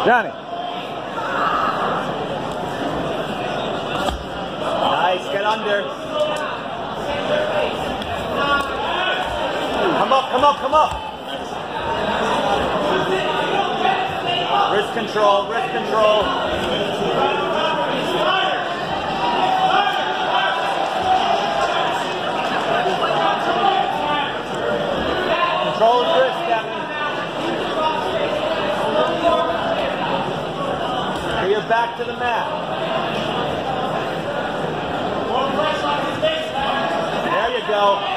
Johnny. Nice, get under. Come up, come up, come up. Wrist control, wrist control. Control his wrist, Captain. Bring your back to the mat. There you go.